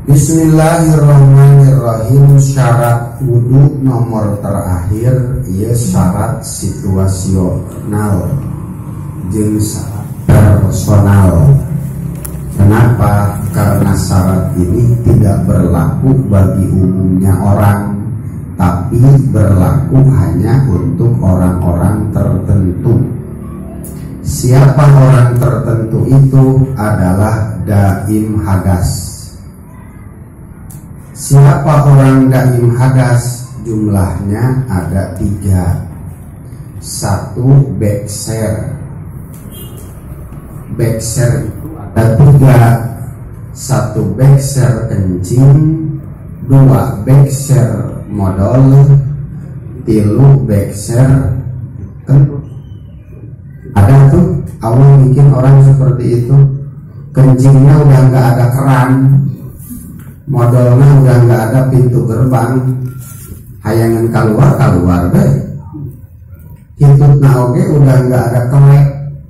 Bismillahirrahmanirrahim. Syarat wudu nomor terakhir ya syarat situasional jeung syarat personal. Kenapa? Karena syarat ini tidak berlaku bagi umumnya orang, tapi berlaku hanya untuk orang-orang tertentu. Siapa orang tertentu itu adalah daim hadas. Siapa orang daim hadas? Jumlahnya ada 3. 1 bekser. Bekser itu ada 3. 1 bekser kencing, 2 bekser modal, 3 bekser kentut. Ada tuh awal bikin orang seperti itu. Kencingnya udah nggak ada keran, modalnya udah nggak ada pintu gerbang, hayangan keluar deh. Hitutna oge udah nggak ada kelek,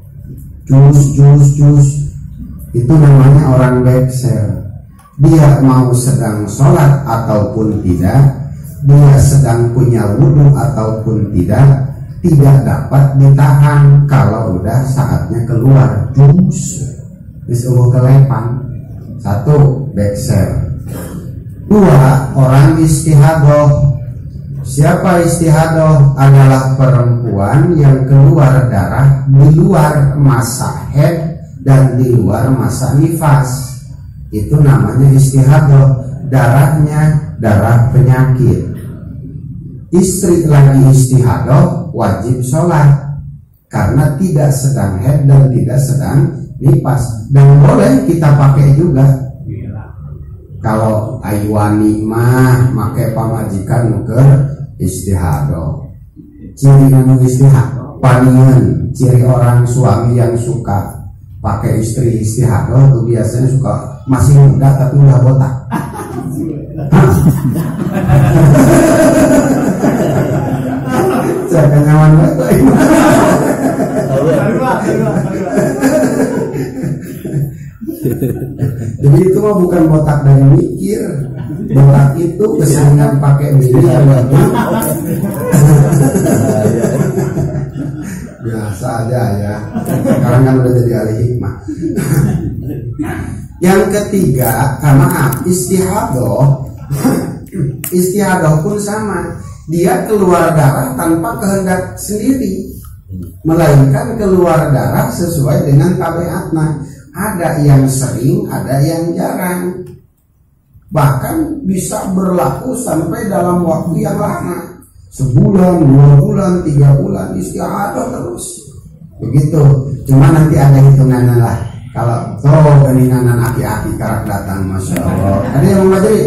jus. Itu namanya orang bekser. Dia mau sedang sholat ataupun tidak, dia sedang punya wudhu ataupun tidak dapat ditahan kalau udah saatnya keluar jus. Disuruh kelepan. 1 bekser. 2 orang istihadoh. Siapa istihadoh? Adalah perempuan yang keluar darah di luar masa haid dan di luar masa nifas. Itu namanya istihadoh. Darahnya darah penyakit. Istri lagi istihadoh wajib sholat karena tidak sedang haid dan tidak sedang nifas. Dan boleh kita pakai juga. Kalau aiwani mah make pamajikan ke istihadoh. Ciri anu istihadoh palingan ciri orang suami yang suka pakai istri istihadoh itu biasanya suka masih muda tapi udah botak. Saya nyaman banget. Jadi itu mah bukan botak dari mikir. Botak itu keseringan pakai bini biasa aja ya. Sekarang kan udah jadi ahli hikmah. Yang ketiga, karena istihadoh pun sama. Dia keluar darah tanpa kehendak sendiri, melainkan keluar darah sesuai dengan tabiatnya. Ada yang sering, ada yang jarang. Bahkan bisa berlaku sampai dalam waktu yang lama. Sebulan, 2 bulan, 3 bulan istihadoh terus. Begitu. Cuma nanti ada hitungannya lah. Kalau geninganan aki-aki karak datang, Masya Allah. Ada yang mau majeri?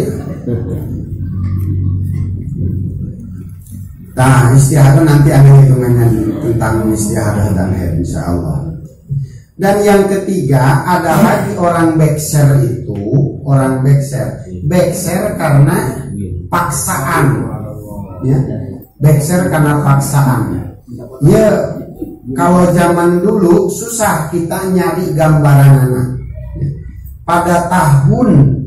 Nah, istihadoh nanti ada hitungannya tentang istihadoh dan haid, insya Allah. Dan yang ketiga ada lagi orang bekser itu. Orang bekser karena paksaan, ya. Bekser karena paksaan. Ya, kalau zaman dulu susah kita nyari gambaran anak. Pada tahun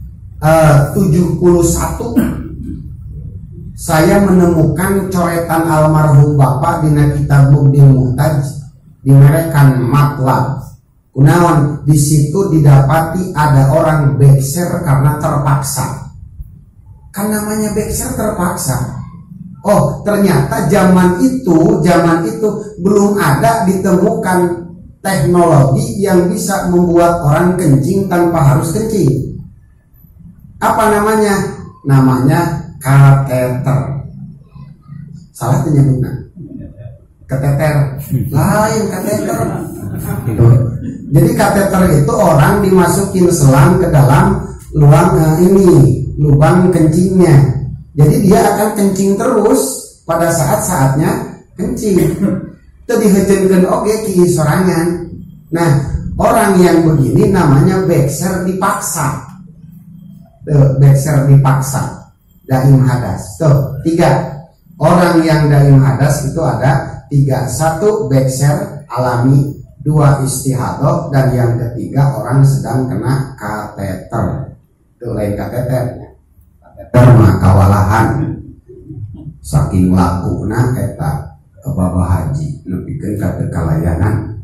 71 saya menemukan coretan almarhum Bapak dina kitab Mubdil Muhtaj dimerekan matlab. Kunaon di situ didapati ada orang bekser karena terpaksa. Kan namanya bekser terpaksa. Oh, ternyata zaman itu belum ada ditemukan teknologi yang bisa membuat orang kencing tanpa harus kencing. Apa namanya? Namanya kateter. Salah menyebutnya. Kateter. Lain kateter. Jadi kateter itu orang dimasukin selang ke dalam lubang kencingnya. Jadi dia akan kencing terus pada saat-saatnya kencing. Itu dihejenkeun oge ki sorangan. Nah, orang yang begini namanya bekser dipaksa. Bekser dipaksa. Daim hadas. Tuh, 3. Orang yang daim hadas itu ada 3. 1 bekser alami, 2 istihadoh, dan yang ketiga orang sedang kena kateter. itu lain kateter. Kateter mah kawalahan saking lakuna eta Bapak Haji nepikeun ka kalayanan.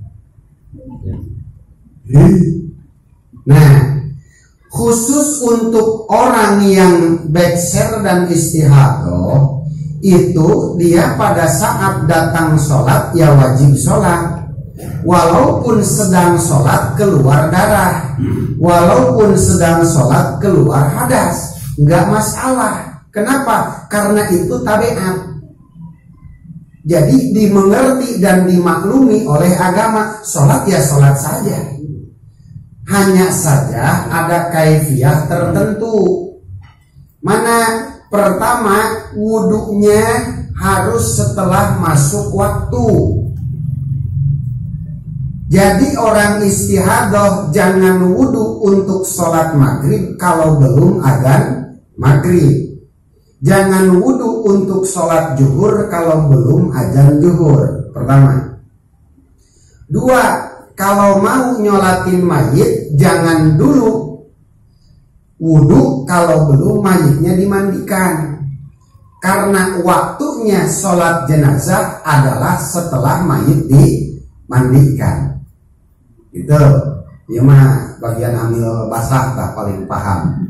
Nah, khusus untuk orang yang bekser dan istihadah itu dia pada saat datang sholat ya wajib sholat, walaupun sedang sholat keluar darah, walaupun sedang sholat keluar hadas, nggak masalah. Kenapa? Karena itu tabiat. Jadi dimengerti dan dimaklumi oleh agama. Sholat ya sholat saja, hanya saja ada kaifiah tertentu. Mana? Pertama, wudhunya harus setelah masuk waktu. Jadi orang istihadah jangan wudhu untuk sholat maghrib kalau belum adzan maghrib. Jangan wudhu untuk sholat zuhur kalau belum adzan zuhur. Pertama. Dua, kalau mau nyolatin mayit jangan dulu wudhu kalau belum mayitnya dimandikan, karena waktunya sholat jenazah adalah setelah mayit dimandikan. Itu ya mah bagian amil basah tak paling paham.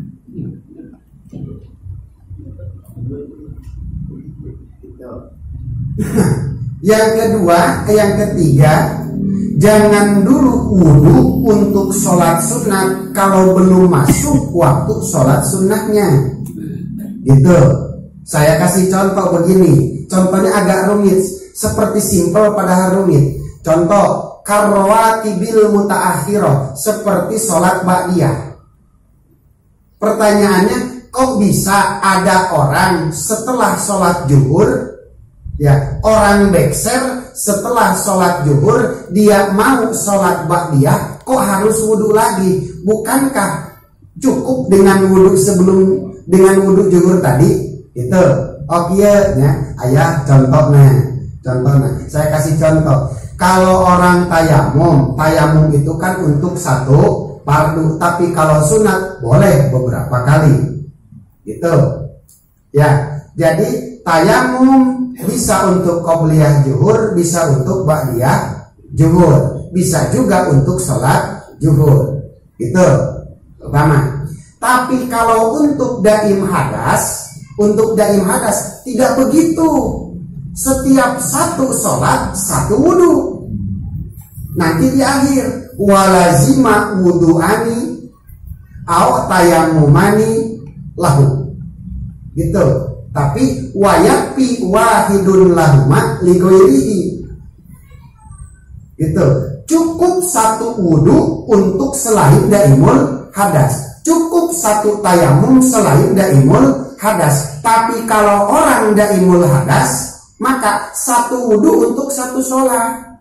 Yang ketiga, jangan dulu wudhu untuk sholat sunat kalau belum masuk waktu sholat sunatnya. Gitu. Saya kasih contoh begini. Contohnya agak rumit, seperti simpel padahal rumit. Contoh, karwatibil mutaakhirah, seperti sholat ba'diyah. Pertanyaannya, kok bisa ada orang setelah sholat zuhur, ya orang bekser setelah sholat zuhur dia mau sholat ba'diyah, kok harus wudhu lagi? Bukankah cukup dengan wudhu sebelum dengan wudhu zuhur tadi? Itu oke ya. Ayah contohnya saya kasih contoh. Kalau orang tayamum itu kan untuk satu fardu, tapi kalau sunat boleh beberapa kali. Gitu ya. Jadi tayamum bisa untuk qobliyah zuhur, bisa untuk ba'diyah zuhur, bisa juga untuk sholat zuhur. Itu pertama. Tapi kalau untuk daim hadas tidak begitu. Setiap satu sholat satu wudhu. Nanti di akhir walazima wudhu'ani aw tayamumani lahu. Gitu. Tapi wayakfi wahidun lahuma ligoirihi. Itu cukup satu wudhu untuk selain daimul hadas, cukup satu tayamum selain daimul hadas. Tapi kalau orang daimul hadas, maka satu wudhu untuk satu sholat.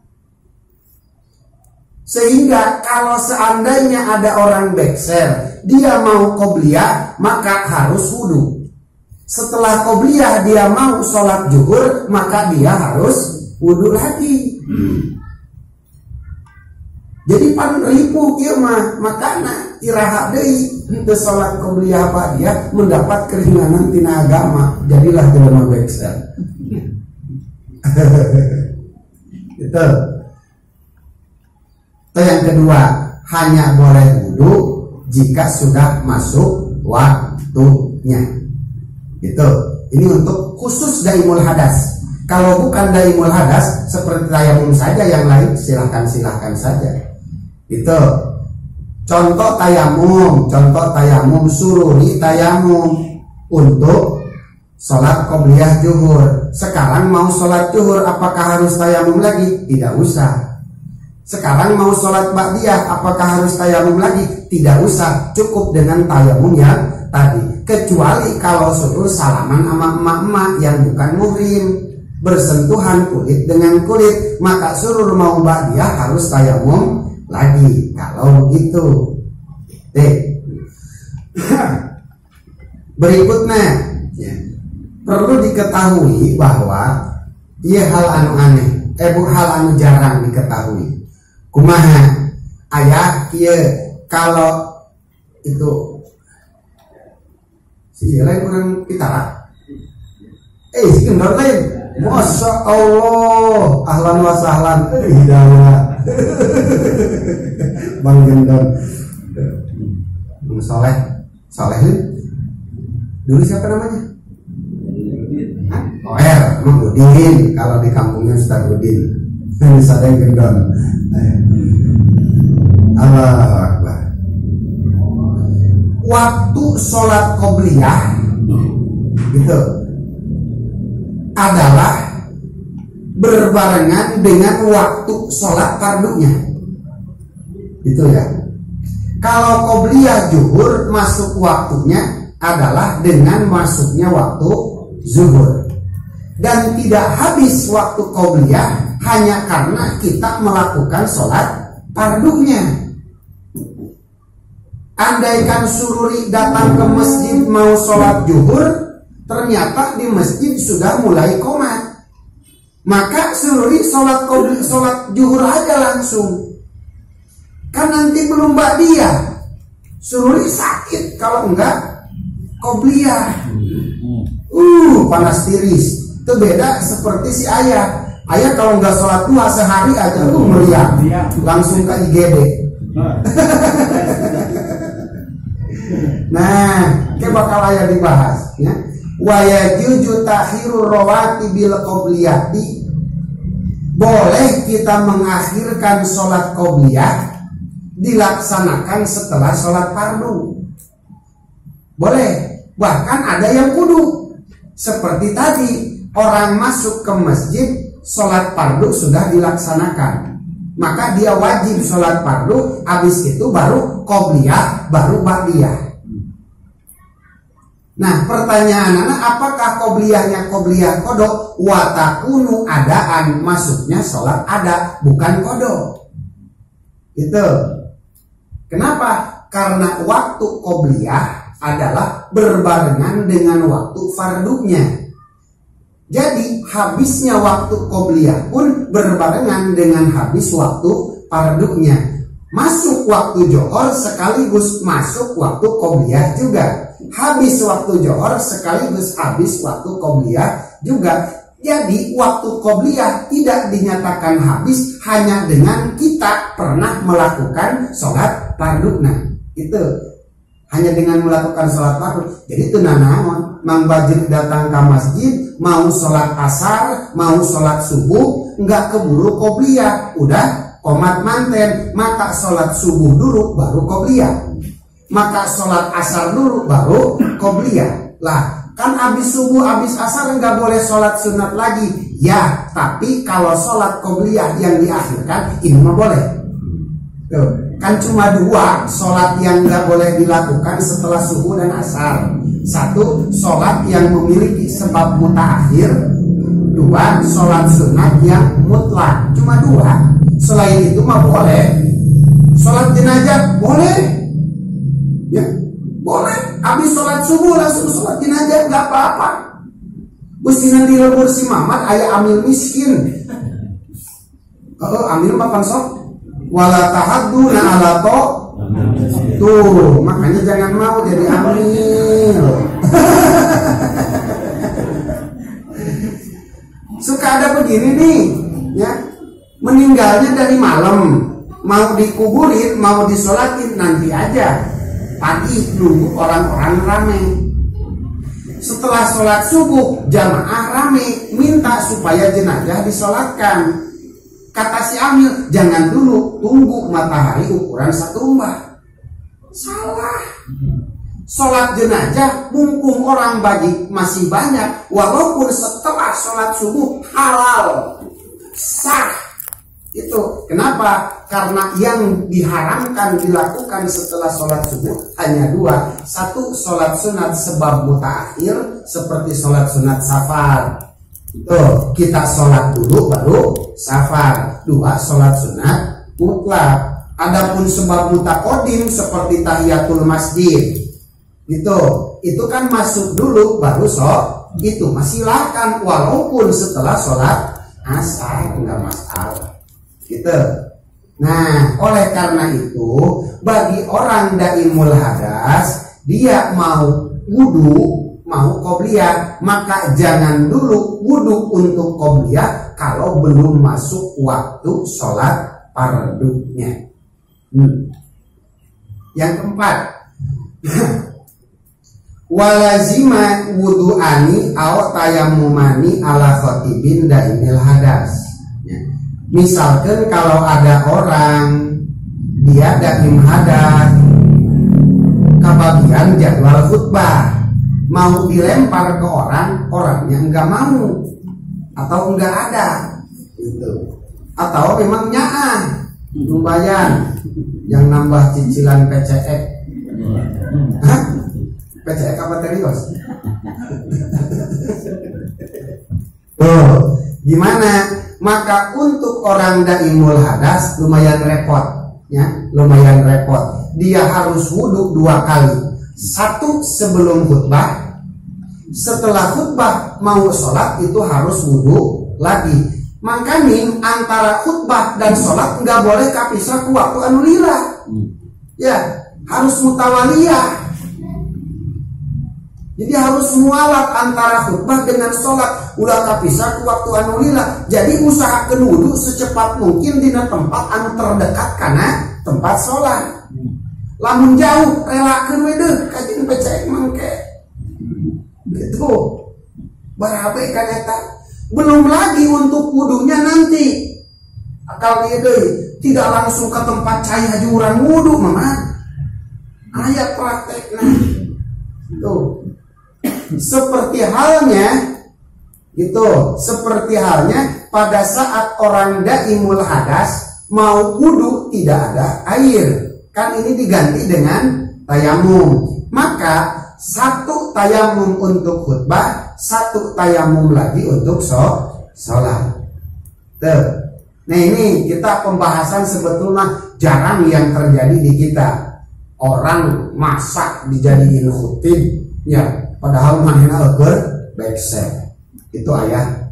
Sehingga kalau seandainya ada orang bekser, dia mau qobliyah, maka harus wudhu. Setelah qobliyah dia mau sholat zuhur, maka dia harus wudhu lagi. Jadi pan ribu kieu mah makana iraha deui henteu sholat qobliyah ba'diyah mendapat keringanan tina agama. Jadilah jelema bekser. Itu. Yang kedua, hanya boleh wudhu jika sudah masuk waktunya. Gitu. Ini untuk khusus daimul hadas. Kalau bukan daimul hadas seperti tayamum saja, yang lain silahkan saja. Itu. Contoh tayamum sururi tayamum untuk sholat qobliyah zuhur. Sekarang mau sholat zuhur, apakah harus tayamum lagi? Tidak usah. Sekarang mau sholat ba'diyah, apakah harus tayamum lagi? Tidak usah, cukup dengan tayamum yang tadi. Kecuali kalau suruh salaman sama emak-emak yang bukan muhrim, bersentuhan kulit dengan kulit, maka suruh mau ba'diyah harus tayamum lagi. Kalau begitu. Berikutnya, ya, perlu diketahui bahwa ia hal anu aneh, hal anu jarang diketahui. Kumaha ayah kia kalau itu Si lain orang kita. Si gendon lain. Masya Allah, ahlan wa sahlan, hidayah. Bang gendon. Soleh dulu siapa namanya? Oer, Udin. Kalau di kampungnya Ustaz Udin. Ustaz yang gendon. Allahu Akbar. Waktu sholat qobliyah gitu adalah berbarengan dengan waktu sholat fardunya, gitu ya. Kalau qobliyah zuhur masuk waktunya adalah dengan masuknya waktu zuhur, dan tidak habis waktu qobliyah hanya karena kita melakukan sholat fardunya. Andaikan sururi datang ke masjid mau sholat zuhur, ternyata di masjid sudah mulai qomat, maka sururi sholat zuhur aja langsung. Kan nanti belum ba'diyah, sururi sakit kalau enggak qobliyah. Panas tiris. Itu beda seperti si ayah. Ayah kalau enggak sholat duha sehari aja meriah, langsung ke IGD. Nah, kayak bakal ayah dibahas ya. Wa yajuzu takhirur rawatibil qobliyati. Boleh kita mengakhirkan sholat qobliyah dilaksanakan setelah sholat fardu. Boleh. Bahkan ada yang kudu. Seperti tadi, orang masuk ke masjid, sholat fardu sudah dilaksanakan, maka dia wajib sholat fardu, habis itu baru qobliyah, baru ba'diyah. Nah, pertanyaan apakah qobliyahnya qobliyah qada? Wa takunu adaan, masuknya sholat ada, bukan qada. Itu. Kenapa? Karena waktu qobliyah adalah berbarengan dengan waktu fardunya. Jadi habisnya waktu qobliyah pun berbarengan dengan habis waktu fardunya. Masuk waktu johor sekaligus masuk waktu qobliyah juga. Habis waktu johor sekaligus habis waktu qobliyah juga. Jadi waktu qobliyah tidak dinyatakan habis hanya dengan kita pernah melakukan sholat fardu. Nah, itu hanya dengan melakukan sholat fardu. Jadi itu nanaon, mang bajik datang ke masjid, mau sholat asar, mau sholat subuh, nggak keburu qobliyah, udah qomat manten, maka sholat subuh dulu baru qobliyah, maka sholat asar dulu baru qobliyah. Lah, kan habis subuh, habis asar nggak boleh sholat sunat lagi. Ya, tapi kalau sholat qobliyah yang diakhirkan, ini mah boleh. Tuh, kan cuma dua sholat yang nggak boleh dilakukan setelah subuh dan asar. Satu, sholat yang memiliki sebab mutaakhir. Dua, sholat sunat yang mutlak. Cuma dua. Selain itu mah boleh. Sholat jenazah boleh, ya boleh. Habis sholat subuh langsung sholat jenazah nggak apa-apa. Businan di lebur si mamat ayah amil miskin. Amil makan sok. Wala tahadduna ala to. Tuh, makanya jangan mau jadi amil. Suka ada begini nih, ya. Meninggalnya dari malam, mau dikuburin, mau disolatin nanti aja. Pagi nunggu orang-orang rame. Setelah sholat subuh, jamaah rame, minta supaya jenazah disolatkan. Kata si amil, jangan dulu, tunggu matahari ukuran 1 mbah. Salah. Sholat jenazah mumpung orang bagi masih banyak, walaupun setelah sholat subuh halal, sah. Itu kenapa? Karena yang diharamkan dilakukan setelah sholat subuh hanya dua. Satu, sholat sunat sebab mutaakhir seperti sholat sunat safar. Tuh, kita sholat dulu baru safar. Dua, sholat sunat mutlak. Adapun sebab mutaqaddim seperti tahiyatul masjid, itu kan masuk dulu baru sholat. Itu masih silakan walaupun setelah sholat asar, enggak masalah. Gitu. Nah, oleh karena itu bagi orang daimul hadas, dia mau wudu mau qobliyah, maka jangan dulu wudu untuk qobliyah kalau belum masuk waktu sholat fardunya. Yang keempat, walazima wudu'ani aw tayammumani ala khatibin daimil hadas. Misalkan kalau ada orang dia daim hadas, kebagian jadwal khutbah, mau dilempar ke orang, orangnya enggak mau atau enggak ada gitu. Atau memang nyaah lumayan yang nambah cicilan PCE. Hah? PCE apa terios? Oh, gimana? Maka untuk orang daimul hadas lumayan repot, ya, lumayan repot. Dia harus wudhu 2 kali. 1 sebelum khutbah, setelah khutbah mau sholat itu harus wudhu lagi. Makanya antara khutbah dan sholat nggak boleh kapisah ke waktu anu lila. Ya, harus mutawaliyah. Jadi harus mualat antara khutbah dengan sholat, ulah kapisah ke waktu anu lila. Jadi usahakan wudhu secepat mungkin di tempat anu terdekat karena tempat sholat. Lamun jauh relakeun we deuh kajian becek mangke. Gitu. Barabe kan eta. Belum lagi untuk wudunya nanti. Akal dia deui tidak langsung ke tempat cai haji urang wudu mama. Aya praktekna. Tuh. Seperti halnya pada saat orang daimul hadas mau wudu tidak ada air, kan ini diganti dengan tayamum. Maka 1 tayamum untuk khutbah, 1 tayamum lagi untuk sholat. Tuh. Nah ini kita pembahasan sebetulnya jarang yang terjadi di kita. Orang masak dijadiin khutib, ya. Padahal manehna eukeun bekser. Itu ayah.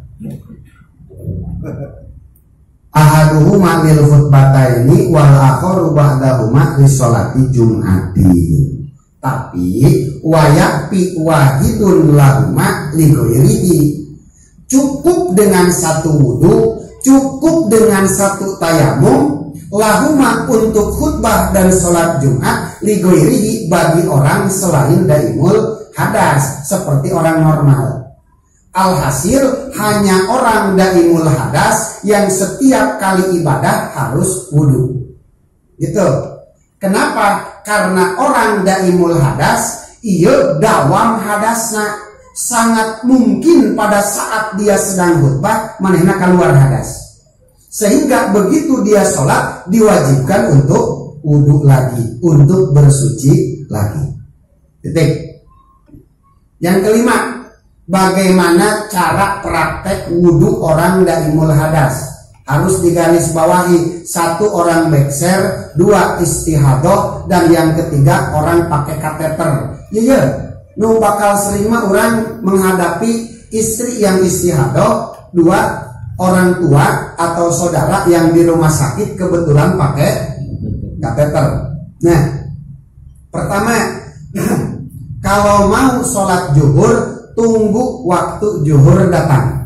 Ahaduhuma lil khutbataini wal akharu ba'dahuma li sholati jum'ati. Tapi wayakfi wahidun lahuma li ghairihi. Cukup dengan 1 wudu, cukup dengan 1 tayamum lahuma untuk khutbah dan sholat Jumat li ghairihi bagi orang selain daimul hadas seperti orang normal. Alhasil hanya orang daimul hadas yang setiap kali ibadah harus wudu. Gitu. Kenapa? Karena orang daimul hadas ieu dawam hadasna, sangat mungkin pada saat dia sedang khutbah manehna keluar hadas. Sehingga begitu dia sholat diwajibkan untuk wudu lagi, untuk bersuci lagi. Titik. Yang kelima, bagaimana cara praktek wudhu orang daimul hadas? Harus digarisbawahi, 1 orang bekser, 2 istihadoh, dan yang ketiga orang pakai kateter. Iya, nu bakal sering mah orang menghadapi istri yang istihadoh, 2 orang tua atau saudara yang di rumah sakit kebetulan pakai kateter. Nah, pertama, kalau mau sholat zuhur, tunggu waktu zuhur datang.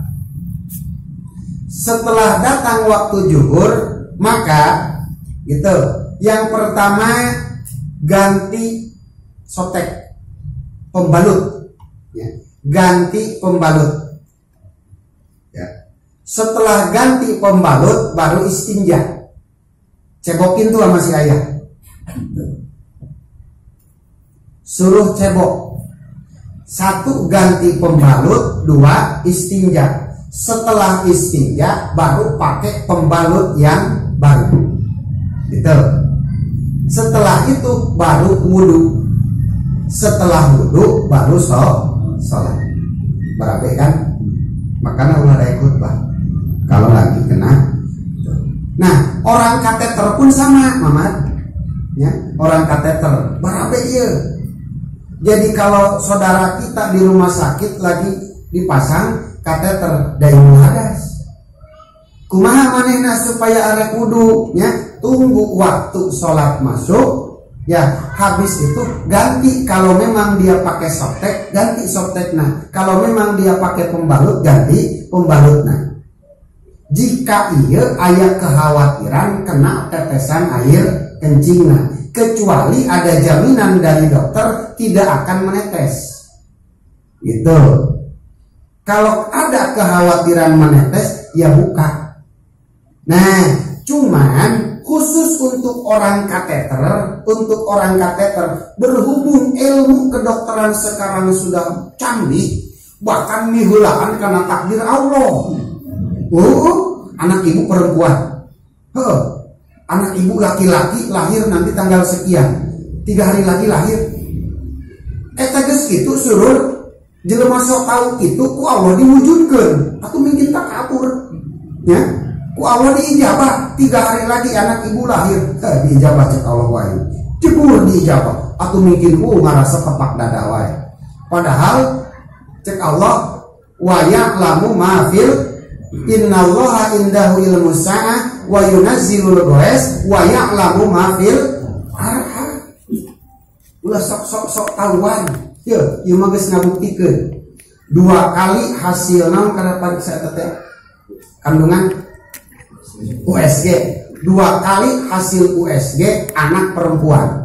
Setelah datang waktu zuhur, maka gitu. Yang pertama ganti sotek, pembalut, ya. Ganti pembalut. Ya. Setelah ganti pembalut, baru istinja. Cebokin tuh sama si ayah. Suruh cebok. 1 ganti pembalut, 2 istinja. Setelah istinja baru pakai pembalut yang baru. Gitu. Setelah itu baru wudu. Setelah wudu baru sholat. Barabe kan? Makanya ulah ada khutbah. Kalau lagi kena. Nah, orang kateter pun sama, Mamat. Ya, orang kateter. Barabe ieu. Jadi kalau saudara kita di rumah sakit lagi dipasang kateter daimul hadas, kumaha manehna supaya arek wudu, ya? Tunggu waktu sholat masuk, Ya, habis itu ganti, kalau memang dia pakai softtek, ganti softteknya. Kalau memang dia pakai pembalut, ganti pembalutnya. Jika iya aya kekhawatiran kena tetesan air kencingnya, kecuali ada jaminan dari dokter tidak akan menetes. Gitu. Kalau ada kekhawatiran menetes, ya buka. Nah, cuman khusus untuk orang kateter, berhubung ilmu kedokteran sekarang sudah canggih, bahkan nihulaan karena takdir Allah. Anak ibu perempuan, anak ibu laki-laki lahir nanti tanggal sekian, 3 hari lagi lahir. Eta geus kitu suruh jelema sok tahu kitu ku Allah diwujudkeun, atuh mungkin tak kabur. Ya. Ku Allah diijabah 3 hari lagi anak ibu lahir, diijabah cek Allah wae. Jebur diijabah, atuh mungkin ku ngarasa tepak dada wae. Padahal cek Allah wa ya'lamu ma fil innallaha indahu ilmu sa'ah wa yunazzilul ghais wa ya'lamu ma fil arham. Ulah sok tahuan. Ieu mah geus ngabuktikeun 2 kali hasil naon kana pariksa eta teh kandungan USG, 2 kali hasil USG anak perempuan.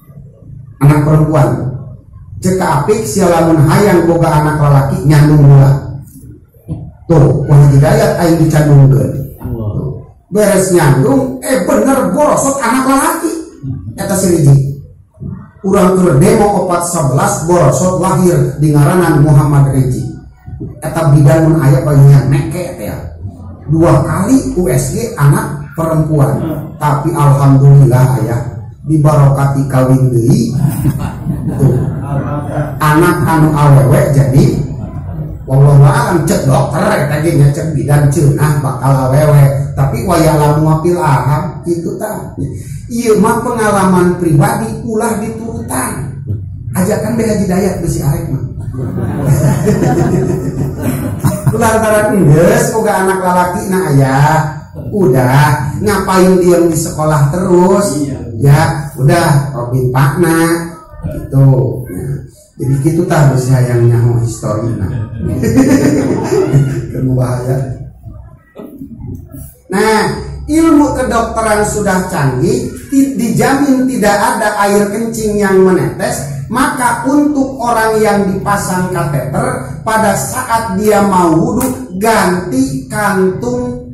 Cek apik sia lamun hayang boga anak lalaki nyandung heula. Tuh, wah hidayat aing dicandungkeun. Beres nyandung, bener borosot anak lalaki. Eta siriji. Urang keur demo 411 borosot lahir di ngaranan Muhammad Reji. Eta bidan mun aya bagian neke teh. 2 kali USG anak perempuan. Tapi alhamdulillah aya dibarokati kawin deui. Anak anu awewe jadi wallahu a'lam cek dokter eta ge nya cek bidan ceunah bakal awewe, tapi waya lamu apil aham kitu tah. Ieu mah pengalaman pribadi ulah diturutan. Ajakan beha hidayat besi arek mah. Lantaran geus boga anak lalaki na aya, udah ngapain diem di sekolah terus? Ya, udah robin pakna gitu. Nah, jadi gitu tah besi hayang nyaho historina. Kan bahaya. Nah, ilmu kedokteran sudah canggih, dijamin tidak ada air kencing yang menetes, maka untuk orang yang dipasang kateter pada saat dia mau wudhu ganti kantung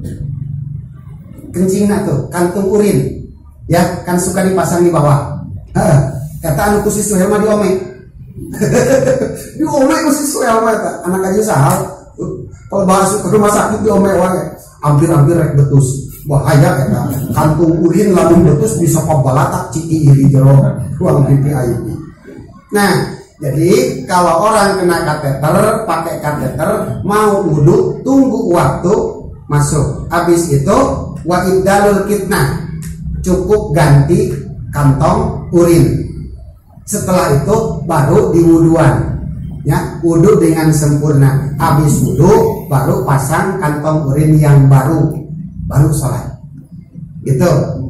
kencingnya tuh, kantung urin, ya kan suka dipasang di bawah. Kata anu kusis suhel mah diome, diome kusis suhel mah anak aja sahal, kalau bahas ke rumah sakit diome wae, hampir rek betus. Bahaya eta kantung urin lamun betus bisa pabalatak ciki iri jero ruang pipi air. Nah, jadi kalau orang kena kateter, pakai kateter, mau wudhu, tunggu waktu masuk. Habis itu wa ibdalul kitnah, cukup ganti kantong urin. Setelah itu baru diwuduan, ya wudhu dengan sempurna. Habis wudhu baru pasang kantong urin yang baru sholat. Gitu.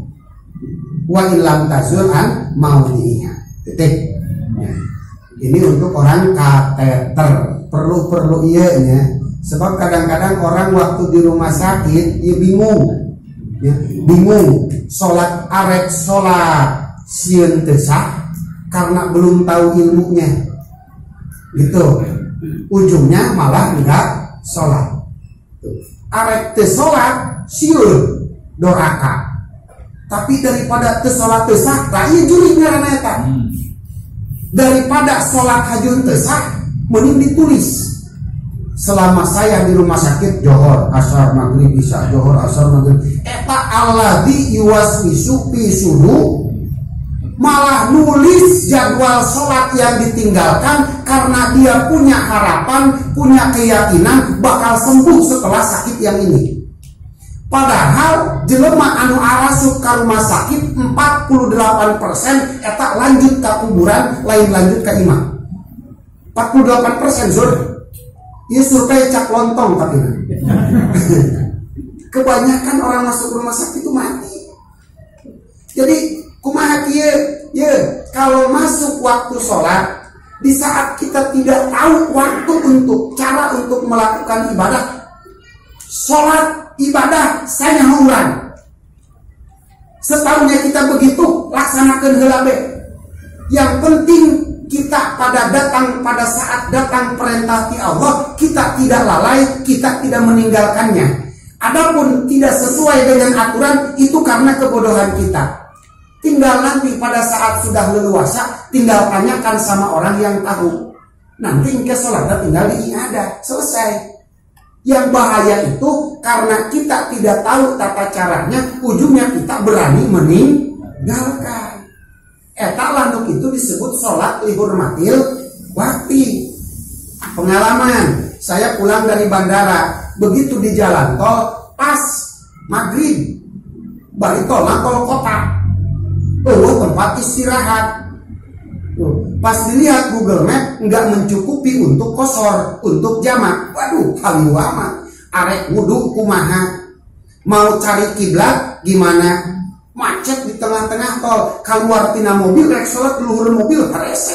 Wa illam tazul mau diingat. Titik. Ya. Ini untuk orang kateter. Perlu iya nya. Sebab kadang-kadang orang waktu di rumah sakit ya bingung. Ya, bingung. Sholat arek sholat sieun teu sah karena belum tahu ilmunya. Gitu. Ujungnya malah enggak sholat. Arek teu sholat sieun doraka. Tapi daripada teu sholat teu sah, tah ieu juri ngaranna eta. Daripada sholat hajun teu sah, mending ditulis. Selama saya di rumah sakit johor, asar, maghrib, isya, johor, asar, maghrib. Eta alladzi yuwaswisu fi sudur, malah nulis jadwal sholat yang ditinggalkan karena dia punya harapan, punya keyakinan bakal sembuh setelah sakit yang ini. Padahal jelema anu arasup ka rumah sakit 48% eta lanjut ke kuburan, lain lanjut ke imah. 48% Zur. Ieu survei cak lontong tapi. Kebanyakan orang masuk rumah sakit itu mati. Jadi Kumaha kieu? Kalau masuk waktu sholat, di saat kita tidak tahu waktu untuk cara untuk melakukan ibadah, sholat ibadah saya urang. Setahunnya kita begitu laksanakan heula be. Yang penting kita pada saat datang perintah ti Allah, kita tidak lalai, kita tidak meninggalkannya. Adapun tidak sesuai dengan aturan, itu karena kebodohan kita. Tinggal nanti pada saat sudah leluasa, tinggal tanyakan sama orang yang tahu. Nanti ke sholatnya tinggal diiadah, selesai. Yang bahaya itu karena kita tidak tahu tata caranya, ujungnya kita berani meninggalkan. Eta landuk itu disebut sholat lihurmatil wakti. Pengalaman, saya pulang dari bandara, begitu di jalan tol, pas maghrib, balik tol kota. Tempat istirahat. Pas dilihat Google Map nggak mencukupi untuk kosor, untuk jamak. Waduh, kali amat. Arek wudu kumaha. Mau cari kiblat gimana? Macet di tengah-tengah tol. Keluar tina mobil, rek salat luhur mobil harese.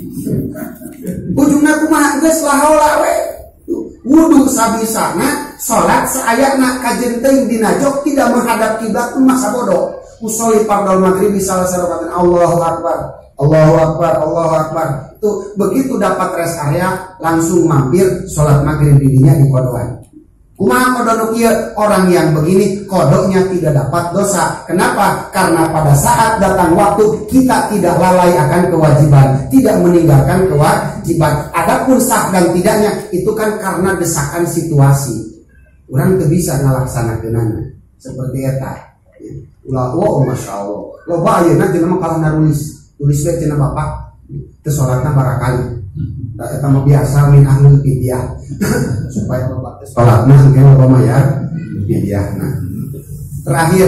Ujungna kumaha geus lahaula we. Wudu sabisana, salat saayana kajen teuing dina jog tidak menghadap kiblat masa bodoh. Usolli fardal maghrib salah sarokatan Allahu Akbar, Allahu Akbar, Allahu Akbar. Itu begitu dapat rest area langsung mampir sholat maghrib dirinya di kodoan. Kumaha kodo kieu? Orang yang begini kodoknya tidak dapat dosa. Kenapa? Karena pada saat datang waktu kita tidak lalai akan kewajiban, tidak meninggalkan kewajiban. Adapun sah dan tidaknya itu kan karena desakan situasi. Orang tidak bisa ngalaksanakeunana seperti eta. Ulah masya Allah. Loba ayeuna jelema kalah nulis we cenah bapak teu salatna barakali. Eta mah biasa min ahlul bidyah. Supaya loba teh salatna engke loba mayar bidyahna. Terakhir.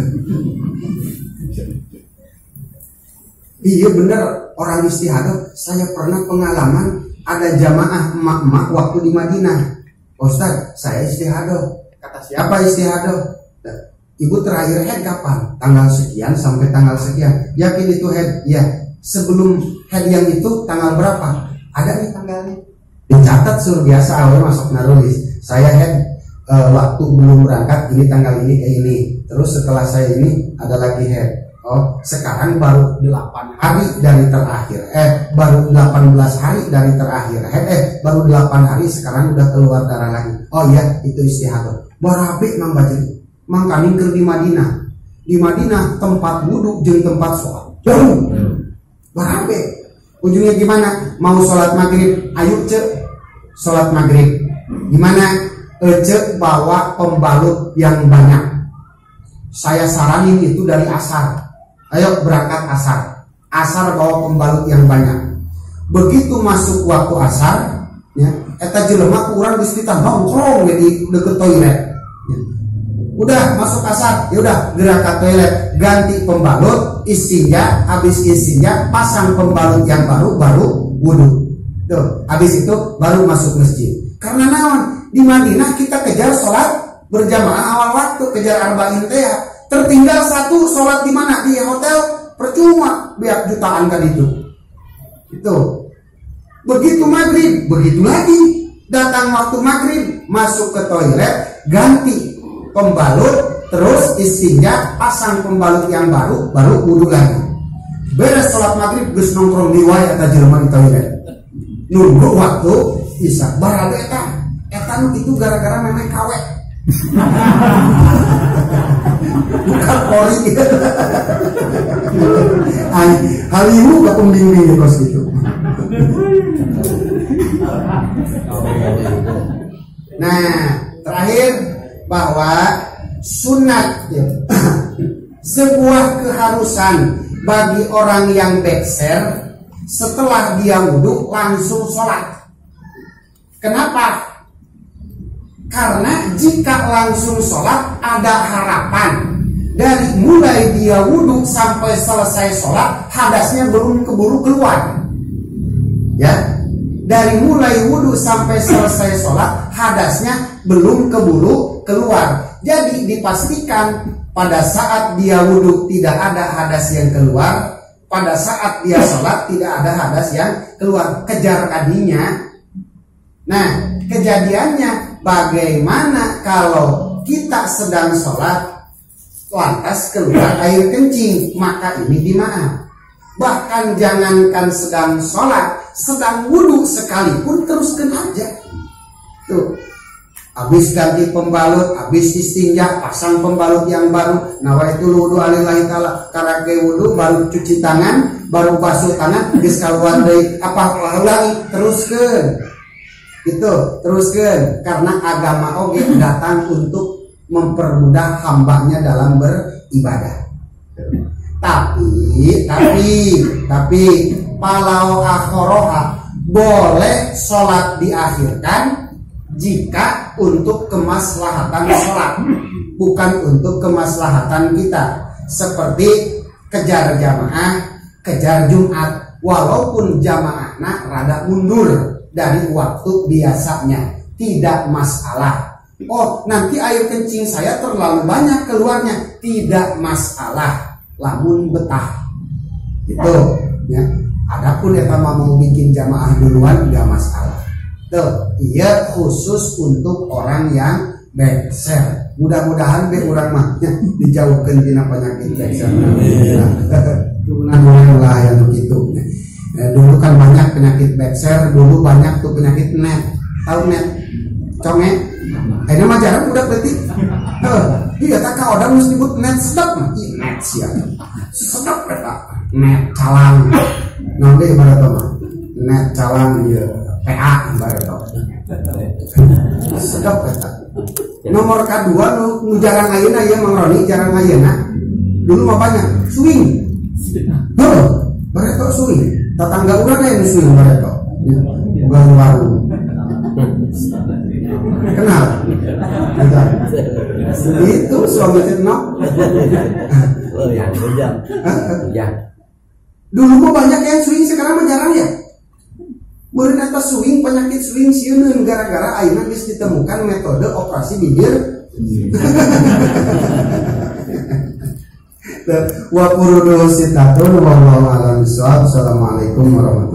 Iya bener orang istihadah. Saya pernah pengalaman ada jamaah emak-emak waktu di Madinah. Ustaz, saya istihadah. Kata siapa istihadah? Ibu terakhir head kapan? Tanggal sekian sampai tanggal sekian. Yakin itu head? Ya. Sebelum head yang itu tanggal berapa? Ada nih tanggalnya. Dicatat suruh biasa awalnya masuk narulis. Saya head waktu belum berangkat ini tanggal ini kayak ini. Terus setelah saya ini ada lagi head. Oh, sekarang baru 8 hari dari terakhir. Baru 18 hari dari terakhir. Baru 8 hari sekarang udah keluar darah lagi. Oh iya, itu istihadah. Barabe Mang Bajri. Mangkaning keur di Madinah. Di Madinah tempat wudhu jeung tempat sholat jauh. Barabe. Ujungnya gimana? Mau sholat maghrib, ayo cek sholat maghrib. Gimana? Cek bawa pembalut yang banyak. Saya saranin itu dari asar. Ayo berangkat asar. Asar bawa pembalut yang banyak. Begitu masuk waktu asar, ya, eta jelema kurang geus ditah nongkrong di deket toilet. Ya. Udah masuk asar, ya udah gerak ke toilet, ganti pembalut, istinja, habis istinja pasang pembalut yang baru wudu. Tuh, habis itu baru masuk masjid. Karena naon? Di Madinah kita kejar sholat berjamaah awal waktu, kejar arba'in teh. Tertinggal satu sholat di mana? Di hotel, percuma biar jutaan kan itu. Itu. Begitu maghrib, begitu lagi. Datang waktu maghrib, masuk ke toilet, ganti pembalut, terus istinja, pasang pembalut yang baru wudu lagi. Beres sholat maghrib, geus nongkrong di wae eta jelema di toilet. Nunggu waktu bisa barabe eta itu gara-gara memang kawe. Bukan pori. Halimu gak pembimbing kos itu. Nah, terakhir bahwa sunat ya, sebuah keharusan bagi orang yang bekser setelah dia wudhu langsung sholat. Kenapa? Karena jika langsung sholat ada harapan dari mulai dia wudhu sampai selesai sholat hadasnya belum keburu keluar. Ya, dari mulai wudhu sampai selesai sholat hadasnya belum keburu keluar. Jadi dipastikan pada saat dia wudhu tidak ada hadas yang keluar, pada saat dia sholat tidak ada hadas yang keluar. Kejar kadinya. Nah, kejadiannya bagaimana kalau kita sedang sholat lantas keluar air kencing, maka ini dimaaf. Bahkan jangankan sedang sholat, sedang wudhu sekalipun teruskan aja. Tuh, habis ganti pembalut, habis istinja, pasang pembalut yang baru. Nawaitul wudu alillahi ta'ala, karake wudu, baru cuci tangan, baru basuh tangan, geus kaluar deui apa ulangi, teruskan. Gitu, teruskan. Karena agama oge datang untuk mempermudah hambanya dalam beribadah. Tapi palau akhoroha boleh sholat diakhirkan jika untuk kemaslahatan sholat, bukan untuk kemaslahatan kita. Seperti kejar jamaah, kejar Jumat, walaupun jamaahnya rada mundur dari waktu biasanya, tidak masalah. Oh, nanti air kencing saya terlalu banyak keluarnya, tidak masalah, lamun betah gitu ya. Adapun eta mau bikin jamaah duluan gak masalah. Tuh, iya khusus untuk orang yang bekser. Mudah-mudahan be urang mah dijauhkeun tina penyakit bekser. Turunan orang lah yang begitu. Dulu kan banyak penyakit bekser, dulu banyak tuh penyakit net. Tahu net? Conge? Ini mah jarang udah berarti. Dia tak kau orang mesti disebut net sedap mah. Net siapa? Sedap eta. Net calang. Nanti ibarat mah. Net calang ieu PA ibarat. Sedap eta. Nomor kedua nu jarang ayeuna ieu Mang Roni, jarang ayeuna. Dulu mah banyak swing. Bareto swing. Tetangga urang aya nu swing bareto. Bukan warung. Kenal? Itu suami Tirno. Dulu mah banyak yang swing, sekarang mah jarang ya. Meureun eta swing, penyakit swing sieun gara-gara ayeuna geus ditemukan metode operasi bibir. Wa qurudus sitatun wallahu a'lam bishawab. Assalamualaikum warahmatullahi wabarakatuh.